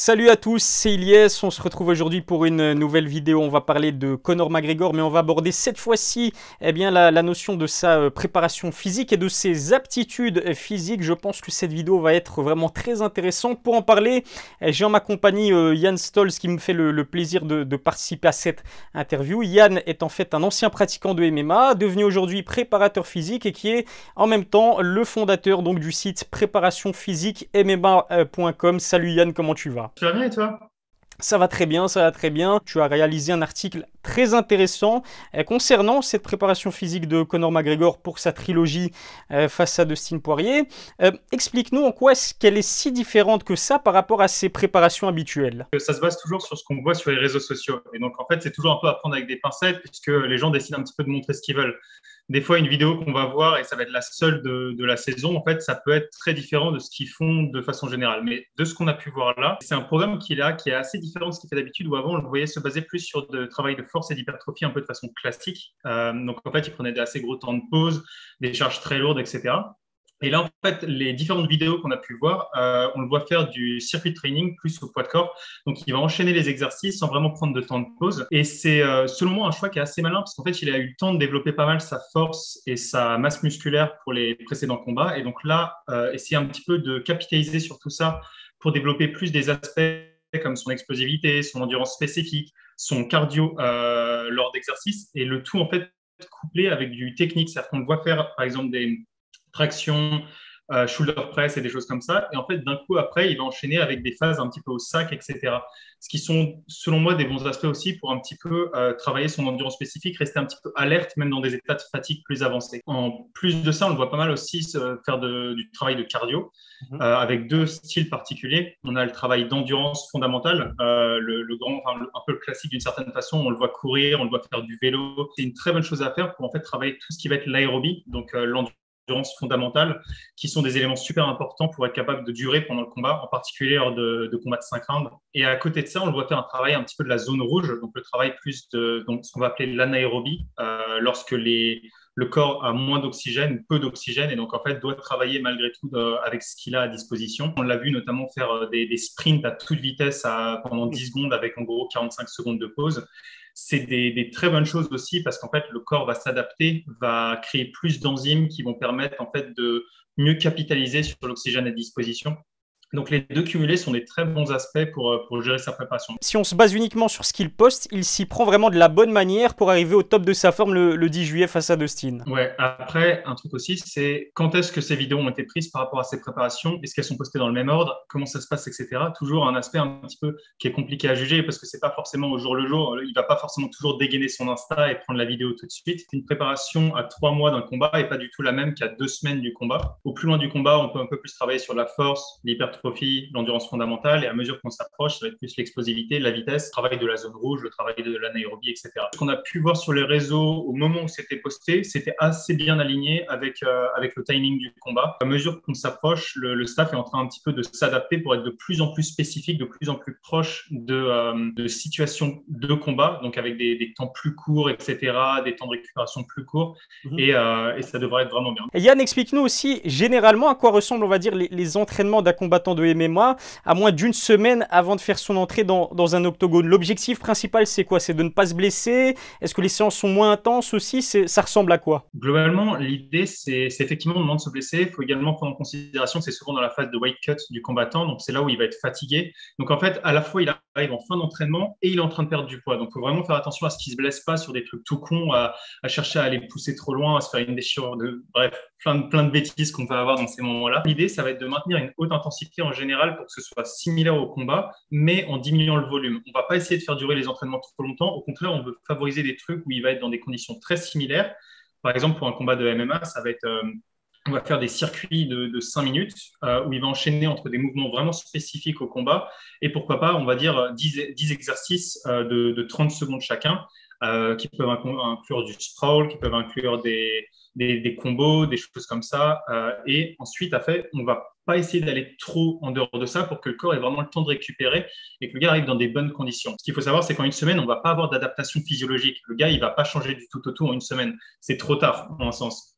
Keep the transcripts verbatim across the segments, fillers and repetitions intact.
Salut à tous, c'est Ilyes, on se retrouve aujourd'hui pour une nouvelle vidéo. On va parler de Conor McGregor, mais on va aborder cette fois-ci eh bien, la, la notion de sa euh, préparation physique et de ses aptitudes physiques. Je pense que cette vidéo va être vraiment très intéressante. Pour en parler, eh, j'ai en ma compagnie euh, Yann Stolz qui me fait le, le plaisir de, de participer à cette interview. Yann est en fait un ancien pratiquant de M M A, devenu aujourd'hui préparateur physique et qui est en même temps le fondateur donc, du site préparation physique M M A point com. Salut Yann, comment tu vas? Tu vas bien et toi? Ça va très bien, ça va très bien. Tu as réalisé un article très intéressant euh, concernant cette préparation physique de Conor McGregor pour sa trilogie euh, face à Dustin Poirier. Euh, explique-nous en quoi est-ce qu'elle est si différente que ça par rapport à ses préparations habituelles. Ça se base toujours sur ce qu'on voit sur les réseaux sociaux. Et donc, en fait, c'est toujours un peu à prendre avec des pincettes puisque les gens décident un petit peu de montrer ce qu'ils veulent. Des fois, une vidéo qu'on va voir et ça va être la seule de, de la saison, en fait, ça peut être très différent de ce qu'ils font de façon générale. Mais de ce qu'on a pu voir là, c'est un programme qu'il a qui est assez différent de ce qu'il fait d'habitude, où avant, on le voyait se baser plus sur de travail de force et d'hypertrophie un peu de façon classique. Euh, donc, en fait, il prenait des assez gros temps de pause, des charges très lourdes, et cetera. Et là, en fait, les différentes vidéos qu'on a pu voir, euh, on le voit faire du circuit training plus au poids de corps. Donc, il va enchaîner les exercices sans vraiment prendre de temps de pause. Et c'est, euh, selon moi, un choix qui est assez malin parce qu'en fait, il a eu le temps de développer pas mal sa force et sa masse musculaire pour les précédents combats. Et donc là, euh, essayer un petit peu de capitaliser sur tout ça pour développer plus des aspects comme son explosivité, son endurance spécifique, son cardio euh, lors d'exercices. Et le tout, en fait, couplé avec du technique. C'est-à-dire qu'on le voit faire, par exemple, des traction, euh, shoulder press et des choses comme ça. Et en fait, d'un coup, après, il va enchaîner avec des phases un petit peu au sac, et cetera. Ce qui sont, selon moi, des bons aspects aussi pour un petit peu euh, travailler son endurance spécifique, rester un petit peu alerte, même dans des états de fatigue plus avancés. En plus de ça, on le voit pas mal aussi euh, faire de, du travail de cardio euh, avec deux styles particuliers. On a le travail d'endurance fondamentale, euh, le, le grand, enfin, le, un peu le classique d'une certaine façon. On le voit courir, on le voit faire du vélo. C'est une très bonne chose à faire pour en fait travailler tout ce qui va être l'aérobie, donc euh, l'endurance fondamentales, qui sont des éléments super importants pour être capable de durer pendant le combat, en particulier lors de, de combats de cinq rounds. Et à côté de ça, on le voit faire un travail un petit peu de la zone rouge, donc le travail plus de donc, ce qu'on va appeler l'anaérobie, euh, lorsque les, le corps a moins d'oxygène, peu d'oxygène, et donc en fait doit travailler malgré tout de, avec ce qu'il a à disposition. On l'a vu notamment faire des, des sprints à toute vitesse à, pendant dix secondes avec en gros quarante-cinq secondes de pause. C'est des, des, très bonnes choses aussi parce qu'en fait, le corps va s'adapter, va créer plus d'enzymes qui vont permettre en fait de mieux capitaliser sur l'oxygène à disposition. Donc, les deux cumulés sont des très bons aspects pour, pour gérer sa préparation. Si on se base uniquement sur ce qu'il poste, il s'y prend vraiment de la bonne manière pour arriver au top de sa forme le, le dix juillet face à Dustin. Ouais, après, un truc aussi, c'est quand est-ce que ces vidéos ont été prises par rapport à ses préparations? Est-ce qu'elles sont postées dans le même ordre? Comment ça se passe, et cetera. Toujours un aspect un petit peu qui est compliqué à juger parce que c'est pas forcément au jour le jour. Il va pas forcément toujours dégainer son Insta et prendre la vidéo tout de suite. C'est une préparation à trois mois d'un combat et pas du tout la même qu'à deux semaines du combat. Au plus loin du combat, on peut un peu plus travailler sur la force, l'hypertrophie, l'endurance fondamentale, et à mesure qu'on s'approche, ça va être plus l'explosivité, la vitesse, le travail de la zone rouge, le travail de l'anaérobie, et cetera. Ce qu'on a pu voir sur les réseaux au moment où c'était posté, c'était assez bien aligné avec, euh, avec le timing du combat. À mesure qu'on s'approche, le, le staff est en train un petit peu de s'adapter pour être de plus en plus spécifique, de plus en plus proche de, euh, de situations de combat, donc avec des, des temps plus courts, et cetera, des temps de récupération plus courts, mmh. et, euh, et ça devrait être vraiment bien. Et Yann, explique-nous aussi généralement à quoi ressemblent, on va dire, les, les entraînements d'un combattant de M M A à moins d'une semaine avant de faire son entrée dans, dans un octogone. L'objectif principal, c'est quoi? C'est de ne pas se blesser? Est-ce que les séances sont moins intenses aussi? Ça ressemble à quoi? Globalement, l'idée, c'est effectivement de ne pas se blesser. Il faut également prendre en considération que c'est souvent dans la phase de weight cut du combattant, donc c'est là où il va être fatigué. Donc en fait, à la fois, il arrive en fin d'entraînement et il est en train de perdre du poids. Donc il faut vraiment faire attention à ce qu'il ne se blesse pas sur des trucs tout cons, à, à chercher à aller pousser trop loin, à se faire une déchirure, de, bref, plein de, plein de bêtises qu'on peut avoir dans ces moments-là. L'idée, ça va être de maintenir une haute intensité en général pour que ce soit similaire au combat, mais en diminuant le volume. On ne va pas essayer de faire durer les entraînements trop longtemps. Au contraire, on veut favoriser des trucs où il va être dans des conditions très similaires. Par exemple, pour un combat de M M A, ça va être, euh, on va faire des circuits de, de cinq minutes euh, où il va enchaîner entre des mouvements vraiment spécifiques au combat et pourquoi pas, on va dire, dix, dix exercices euh, de, de trente secondes chacun euh, qui peuvent inclure du sprawl, qui peuvent inclure des, des, des combos, des choses comme ça. Euh, et ensuite, à fait, on va pas essayer d'aller trop en dehors de ça pour que le corps ait vraiment le temps de récupérer et que le gars arrive dans des bonnes conditions. Ce qu'il faut savoir, c'est qu'en une semaine, on va pas avoir d'adaptation physiologique. Le gars, il va pas changer du tout au tout en une semaine. C'est trop tard, dans un sens.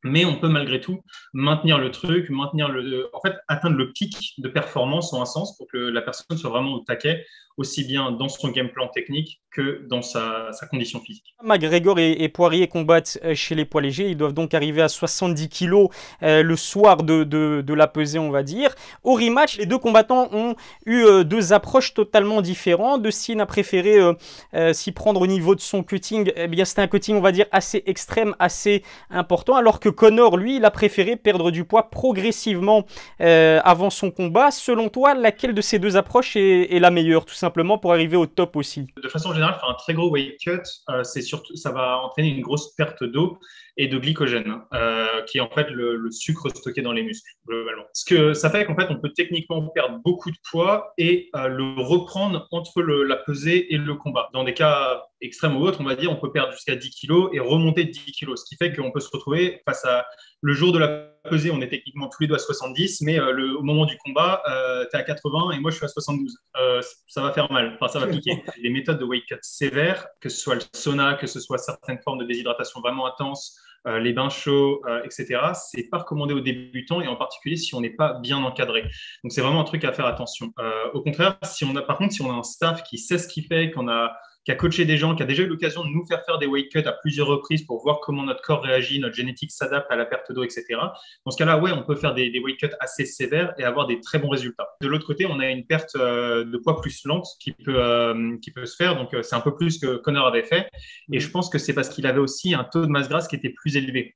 Mais on peut malgré tout maintenir le truc, maintenir le, en fait, atteindre le pic de performance en un sens pour que la personne soit vraiment au taquet, aussi bien dans son game plan technique que dans sa, sa condition physique. McGregor et, et Poirier combattent chez les poids légers. Ils doivent donc arriver à soixante-dix kilos euh, le soir de, de, de la pesée, on va dire. Au rematch, les deux combattants ont eu euh, deux approches totalement différentes. Dustin a préféré euh, euh, s'y prendre au niveau de son cutting. Eh bien, c'était un cutting, on va dire, assez extrême, assez important. Alors que Conor, lui, il a préféré perdre du poids progressivement euh, avant son combat. Selon toi, laquelle de ces deux approches est, est la meilleure, tout simplement, pour arriver au top aussi? De façon générale, faire un très gros weight cut, euh, c'est surtout, ça va entraîner une grosse perte d'eau et de glycogène, euh, qui est en fait le, le sucre stocké dans les muscles, globalement. Ce que ça fait qu'en fait, on peut techniquement perdre beaucoup de poids et euh, le reprendre entre le, la pesée et le combat. Dans des cas extrêmes ou autres, on va dire, on peut perdre jusqu'à dix kilos et remonter de dix kilos, ce qui fait qu'on peut se retrouver face à le jour de la pesée, on est techniquement tous les deux à soixante-dix, mais euh, le, au moment du combat, euh, tu es à quatre-vingts et moi je suis à soixante-douze. Euh, ça va faire mal, enfin ça va piquer. Les méthodes de weight cut sévères, que ce soit le sauna, que ce soit certaines formes de déshydratation vraiment intenses, euh, les bains chauds, euh, et cetera, c'est pas recommandé aux débutants et en particulier si on n'est pas bien encadré. Donc c'est vraiment un truc à faire attention. Euh, au contraire, si on a, par contre, si on a un staff qui sait ce qu'il fait, qu'on a qui a coaché des gens, qui a déjà eu l'occasion de nous faire faire des weight cuts à plusieurs reprises pour voir comment notre corps réagit, notre génétique s'adapte à la perte d'eau, et cetera. Dans ce cas-là, ouais, on peut faire des, des weight cuts assez sévères et avoir des très bons résultats. De l'autre côté, on a une perte euh, de poids plus lente qui peut, euh, qui peut se faire. Donc, euh, c'est un peu plus que Conor avait fait. Et je pense que c'est parce qu'il avait aussi un taux de masse grasse qui était plus élevé.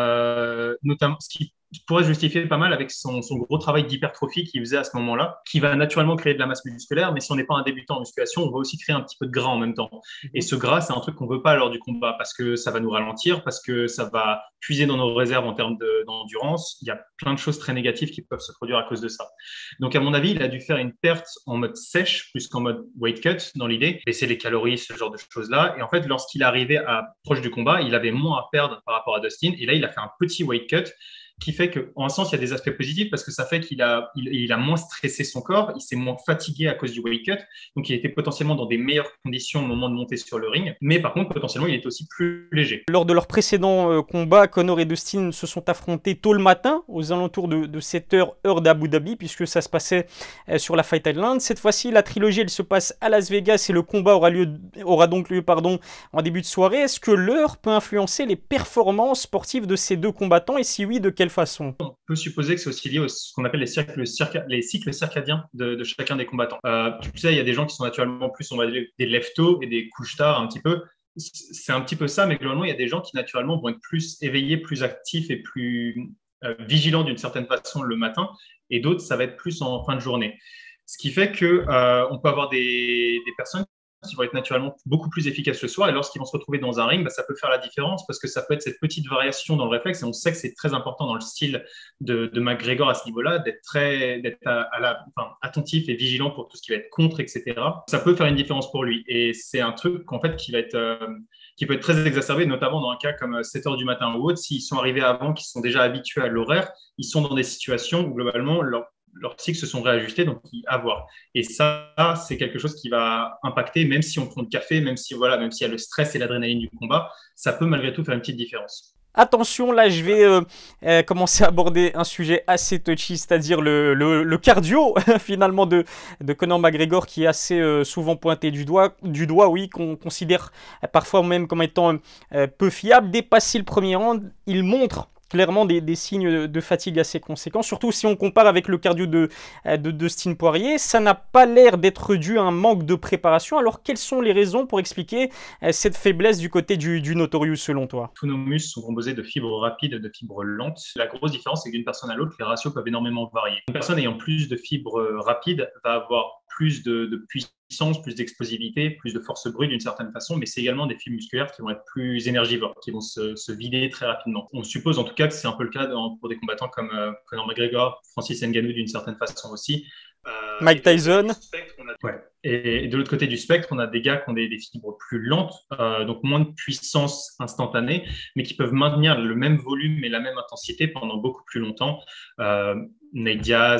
Euh, notamment, ce qui pourrait justifier pas mal avec son, son gros travail d'hypertrophie qu'il faisait à ce moment-là, qui va naturellement créer de la masse musculaire, mais si on n'est pas un débutant en musculation, on va aussi créer un petit peu de gras en même temps. Et ce gras, c'est un truc qu'on ne veut pas lors du combat, parce que ça va nous ralentir, parce que ça va puiser dans nos réserves en termes de, d'endurance. Il y a plein de choses très négatives qui peuvent se produire à cause de ça. Donc, à mon avis, il a dû faire une perte en mode sèche, plus qu'en mode weight cut, dans l'idée, baisser les calories, ce genre de choses-là. Et en fait, lorsqu'il arrivait à proche du combat, il avait moins à perdre par rapport à Dustin. Et là, il a fait un petit weight cut qui fait qu'en un sens, il y a des aspects positifs parce que ça fait qu'il a, il, il a moins stressé son corps, il s'est moins fatigué à cause du weight cut, donc il était potentiellement dans des meilleures conditions au moment de monter sur le ring, mais par contre, potentiellement, il était aussi plus léger. Lors de leur précédent euh, combat, Conor et Dustin se sont affrontés tôt le matin, aux alentours de, de sept heures, heure d'Abu Dhabi, puisque ça se passait euh, sur la Fight Island. Cette fois-ci, la trilogie, elle se passe à Las Vegas et le combat aura, lieu, aura donc lieu pardon, en début de soirée. Est-ce que l'heure peut influencer les performances sportives de ces deux combattants, et si oui, de quelle façon? On peut supposer que c'est aussi lié à ce qu'on appelle les cycles, circa, les cycles circadiens de, de chacun des combattants. Euh, tu sais, il y a des gens qui sont naturellement plus, on va dire, des leftos et des couches-tard un petit peu. C'est un petit peu ça, mais globalement, il y a des gens qui naturellement vont être plus éveillés, plus actifs et plus euh, vigilants d'une certaine façon le matin, et d'autres, ça va être plus en fin de journée. Ce qui fait qu'on euh, peut avoir des, des personnes qui vont être naturellement beaucoup plus efficaces le soir. Et lorsqu'ils vont se retrouver dans un ring, bah, ça peut faire la différence parce que ça peut être cette petite variation dans le réflexe. Et on sait que c'est très important dans le style de, de McGregor à ce niveau-là, d'être très d'être à, à la, enfin, attentif et vigilant pour tout ce qui va être contre, et cetera. Ça peut faire une différence pour lui. Et c'est un truc qu'en fait, qui va être... Euh, qui peut être très exacerbé, notamment dans un cas comme sept heures du matin ou autre. S'ils sont arrivés avant, qu'ils sont déjà habitués à l'horaire, ils sont dans des situations où globalement, leur leurs cycles se sont réajustés, donc à voir. Et ça, c'est quelque chose qui va impacter, même si on prend le café, même si voilà, même s'il y a le stress et l'adrénaline du combat, ça peut malgré tout faire une petite différence. Attention, là je vais euh, euh, commencer à aborder un sujet assez touchy, c'est-à-dire le, le, le cardio finalement de, de Conor McGregor qui est assez euh, souvent pointé du doigt, du doigt oui, qu'on considère parfois même comme étant euh, peu fiable. Dépassé le premier round, il montre clairement des, des signes de fatigue assez conséquents, surtout si on compare avec le cardio de, de Dustin Poirier. Ça n'a pas l'air d'être dû à un manque de préparation. Alors, quelles sont les raisons pour expliquer cette faiblesse du côté du, du Notorious, selon toi? Tous nos muscles sont composés de fibres rapides et de fibres lentes. La grosse différence, c'est que d'une personne à l'autre, les ratios peuvent énormément varier. Une personne ayant plus de fibres rapides va avoir plus de, de puissance, plus d'explosivité, plus de force brute d'une certaine façon, mais c'est également des fibres musculaires qui vont être plus énergivores, qui vont se, se vider très rapidement. On suppose en tout cas que c'est un peu le cas dans, pour des combattants comme euh, Conor McGregor, Francis Ngannou d'une certaine façon aussi. Euh, Mike Tyson. Spectre, a... ouais. Et de l'autre côté du spectre, on a des gars qui ont des, des fibres plus lentes, euh, donc moins de puissance instantanée, mais qui peuvent maintenir le même volume et la même intensité pendant beaucoup plus longtemps. Euh, Nate Diaz,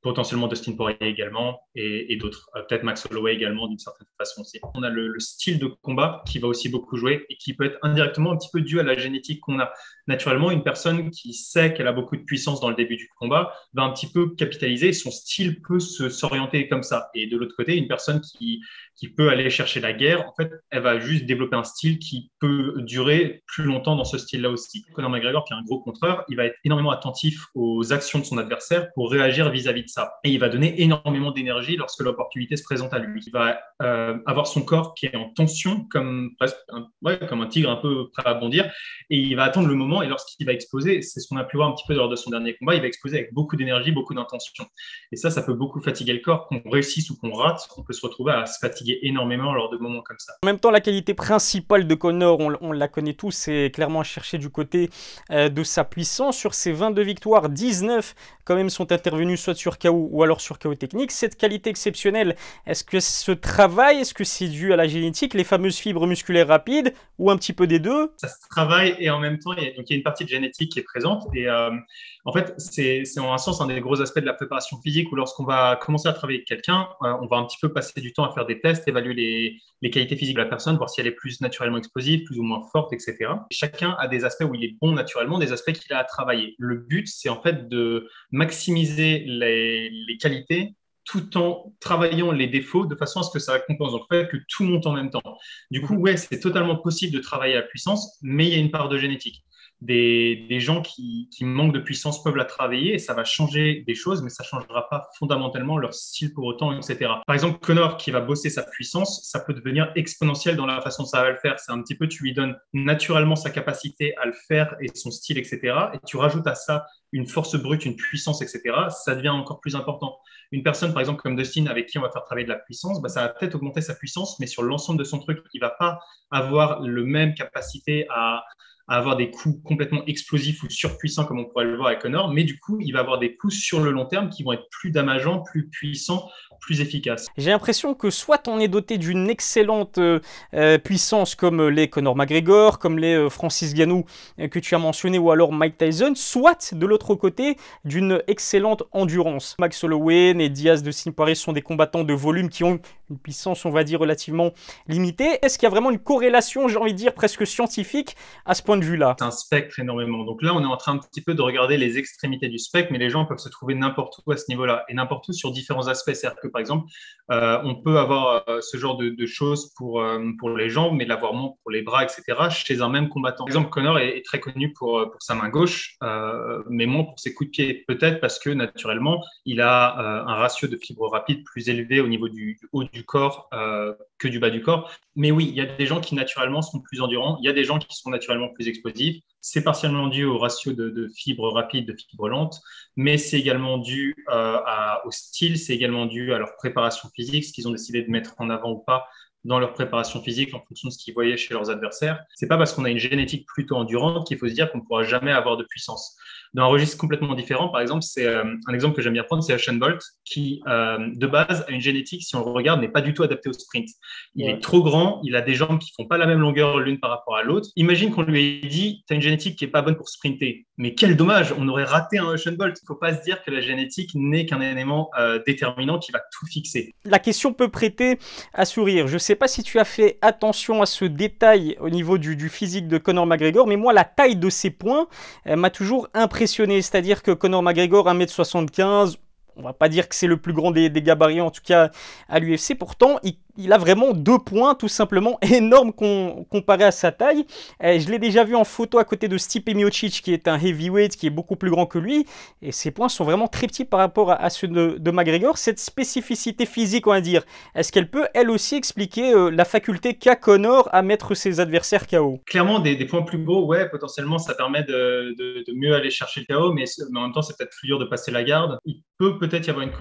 potentiellement Dustin Poirier également, et, et d'autres. Euh, peut-être Max Holloway également, d'une certaine façon aussi. On a le, le style de combat qui va aussi beaucoup jouer et qui peut être indirectement un petit peu dû à la génétique qu'on a. Naturellement, une personne qui sait qu'elle a beaucoup de puissance dans le début du combat va un petit peu capitaliser, son style peut se, s'orienter comme ça. Et de l'autre côté, une personne qui, qui peut aller chercher la guerre, en fait, elle va juste développer un style qui peut durer plus longtemps dans ce style-là aussi. Conor McGregor, qui est un gros contreur, il va être énormément attentif aux actions de son adversaire pour réagir vis-à-ៗde ça. Et il va donner énormément d'énergie lorsque l'opportunité se présente à lui. Il va euh, avoir son corps qui est en tension, comme, presque un, ouais, comme un tigre un peu prêt à bondir, et il va attendre le moment, et lorsqu'il va exploser, c'est ce qu'on a pu voir un petit peu lors de son dernier combat, il va exploser avec beaucoup d'énergie, beaucoup d'intention. Et ça, ça peut beaucoup fatiguer le corps. Qu'on réussisse ou qu'on rate, on peut se retrouver à se fatiguer énormément lors de moments comme ça. En même temps, la qualité principale de Conor, on, on la connaît tous, c'est clairement à chercher du côté euh, de sa puissance. Sur ses vingt-deux victoires, dix-neuf quand même sont intervenus soit sur K O ou alors sur K O technique. Cette qualité exceptionnelle, est-ce que ce travail, est-ce que c'est dû à la génétique, les fameuses fibres musculaires rapides, ou un petit peu des deux? Ça se travaille et en même temps, il y a, donc il y a une partie de génétique qui est présente. Et euh, en fait, c'est, c'est en un sens un des gros aspects de la préparation physique où lorsqu'on va commencer à travailler avec quelqu'un, euh, on va un petit peu passer du temps à faire des tests, évaluer les, les qualités physiques de la personne, voir si elle est plus naturellement explosive, plus ou moins forte, et cetera. Chacun a des aspects où il est bon naturellement, des aspects qu'il a à travailler. Le but, c'est en fait de maximiser les, les qualités tout en travaillant les défauts de façon à ce que ça compense. Donc, en fait, que tout monte en même temps. Du coup, ouais, c'est totalement possible de travailler à la puissance, mais il y a une part de génétique. Des, des gens qui, qui manquent de puissance peuvent la travailler et ça va changer des choses, mais ça ne changera pas fondamentalement leur style pour autant, et cetera. Par exemple, Conor qui va bosser sa puissance, ça peut devenir exponentiel dans la façon dont ça va le faire. C'est un petit peu, tu lui donnes naturellement sa capacité à le faire et son style, et cetera. Et tu rajoutes à ça une force brute, une puissance, et cetera. Ça devient encore plus important. Une personne, par exemple, comme Dustin, avec qui on va faire travailler de la puissance, bah, ça va peut-être augmenter sa puissance, mais sur l'ensemble de son truc, il ne va pas avoir le même capacité à à avoir des coups complètement explosifs ou surpuissants comme on pourrait le voir avec Conor, mais du coup, il va avoir des coups sur le long terme qui vont être plus dommageants, plus puissants, plus efficaces. J'ai l'impression que soit on est doté d'une excellente euh, puissance comme les Conor McGregor, comme les euh, Francis Ngannou euh, que tu as mentionné, ou alors Mike Tyson, soit de l'autre côté d'une excellente endurance. Max Holloway et Diaz de Poirier sont des combattants de volume qui ont une puissance, on va dire, relativement limitée. Est-ce qu'il y a vraiment une corrélation, j'ai envie de dire, presque scientifique à ce point de vue-là? C'est un spectre énormément. Donc là, on est en train un petit peu de regarder les extrémités du spectre, mais les gens peuvent se trouver n'importe où à ce niveau-là, et n'importe où sur différents aspects. C'est-à-dire que, par exemple, euh, on peut avoir euh, ce genre de, de choses pour, euh, pour les jambes, mais l'avoir moins pour les bras, et cetera, chez un même combattant. Par exemple, Conor est, est très connu pour, pour sa main gauche, euh, mais moins pour ses coups de pied. Peut-être parce que, naturellement, il a euh, un ratio de fibres rapides plus élevé au niveau du, du haut du corps euh, que du bas du corps. Mais oui, il y a des gens qui, naturellement, sont plus endurants. Il y a des gens qui sont naturellement plus explosifs. C'est partiellement dû au ratio de, de fibres rapides, de fibres lentes, mais c'est également dû euh, à, au style, c'est également dû à leur préparation physique, ce qu'ils ont décidé de mettre en avant ou pas dans leur préparation physique en fonction de ce qu'ils voyaient chez leurs adversaires. C'est pas parce qu'on a une génétique plutôt endurante qu'il faut se dire qu'on ne pourra jamais avoir de puissance. Dans un registre complètement différent, par exemple, c'est euh, un exemple que j'aime bien prendre, c'est Usain Bolt, qui euh, de base a une génétique, si on le regarde, n'est pas du tout adaptée au sprint. Il ouais. est trop grand, il a des jambes qui font pas la même longueur l'une par rapport à l'autre. Imagine qu'on lui ait dit, tu as une génétique qui est pas bonne pour sprinter. Mais quel dommage, on aurait raté un Usain Bolt. Il faut pas se dire que la génétique n'est qu'un élément euh, déterminant qui va tout fixer. La question peut prêter à sourire. Je sais pas si tu as fait attention à ce détail au niveau du, du physique de Conor McGregor, mais moi, la taille de ses poings euh, m'a toujours impressionné. C'est-à-dire que Conor McGregor, un mètre soixante-quinze, on va pas dire que c'est le plus grand des, des gabarits, en tout cas à l'U F C. Pourtant, il, il a vraiment deux points tout simplement énormes com comparé à sa taille. Et je l'ai déjà vu en photo à côté de Stipe Miocic, qui est un heavyweight, qui est beaucoup plus grand que lui. Et ses points sont vraiment très petits par rapport à, à ceux de, de McGregor. Cette spécificité physique, on va dire, est-ce qu'elle peut, elle aussi, expliquer euh, la faculté qu'a Conor à mettre ses adversaires K O? Clairement, des, des points plus gros, ouais, potentiellement, ça permet de, de, de mieux aller chercher le K O, mais, mais en même temps, c'est peut-être plus dur de passer la garde. Il peut peut-être y avoir une corrélation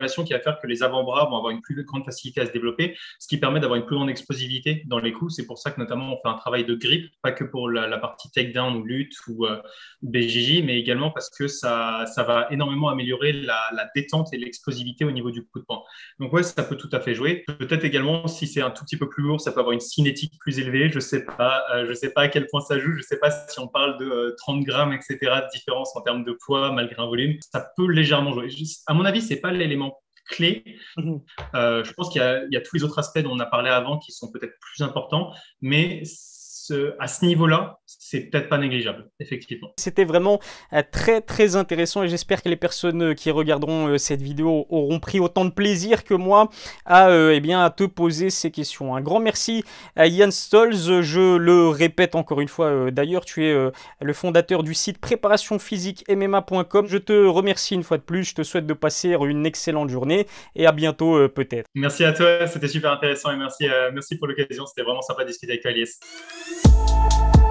stimulation qui va faire que les avant-bras vont avoir une plus grande facilité à se développer, ce qui permet d'avoir une plus grande explosivité dans les coups. C'est pour ça que notamment on fait un travail de grip, pas que pour la, la partie takedown ou lutte ou euh, B J J, mais également parce que ça, ça va énormément améliorer la, la détente et l'explosivité au niveau du coup de poing. Donc ouais, ça peut tout à fait jouer. Peut-être également, si c'est un tout petit peu plus lourd, ça peut avoir une cinétique plus élevée. Je sais pas, euh, je sais pas à quel point ça joue. Je sais pas si on parle de euh, trente grammes, et cetera, de différence en termes de poids malgré un volume. Ça peut légèrement jouer. À mon avis, c'est pas l'élément clé. Mmh. Euh, je pense qu'il y a, il y a tous les autres aspects dont on a parlé avant qui sont peut-être plus importants, mais ce, à ce niveau-là, c'est peut-être pas négligeable, effectivement. C'était vraiment euh, très très intéressant et j'espère que les personnes qui regarderont euh, cette vidéo auront pris autant de plaisir que moi à, euh, eh bien, à te poser ces questions. Un grand merci à Ian Stolz, je le répète encore une fois, euh, d'ailleurs tu es euh, le fondateur du site préparation physique M M A point com. Je te remercie une fois de plus, je te souhaite de passer une excellente journée et à bientôt euh, peut-être. Merci à toi, c'était super intéressant et merci, euh, merci pour l'occasion, c'était vraiment sympa de discuter avec toi, Alice.